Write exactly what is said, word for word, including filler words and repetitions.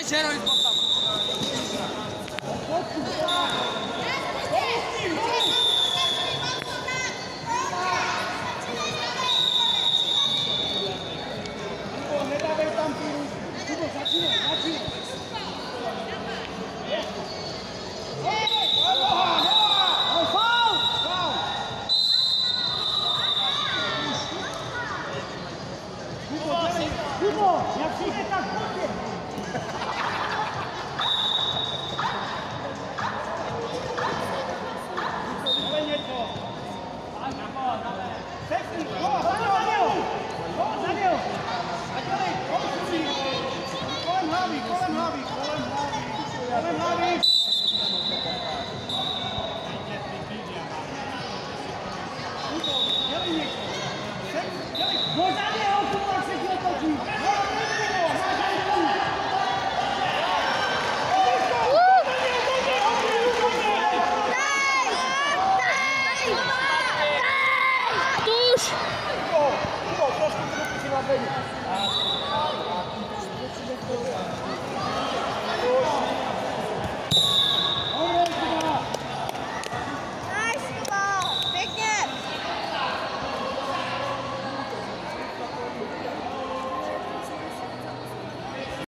Žero, jít tam. Nedávej tam tu ruku. Kubo, začínej, začínej. Kubo, jak přijde, tak pojďte. Dole něco. Sekni, kola, za něho. Kola za něho. A dělej, kolem kolem hlavy, kolem hlavy, kolem hlavy, kolem hlavy. Kubo, dělej něco. Sekni, dělej. Pojď za něho, Kubo, jak se ti otočí. Trošku si na